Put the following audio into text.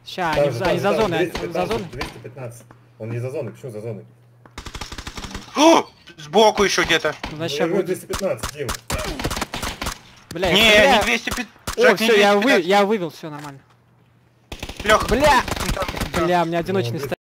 Ща, Там они, же, они за там, зоной, 215, за зоной. 215. Он не за зоной, почему за зоной? О, сбоку еще где-то. Значит, Я я говорю, буду... 215, Дим. Бля, Не, я не стреляю. 205. О, Жек, не все, 215. я вывел, все нормально. Лех, Бля! там, Бля, у меня одиночный Ну, стоит.